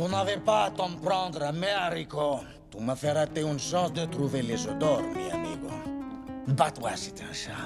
Tu n'avais pas à t'en prendre à me, Rico. Tu m'as fait rater une chance de trouver les odeurs, mi amigo. Bats-toi si t'es un chat.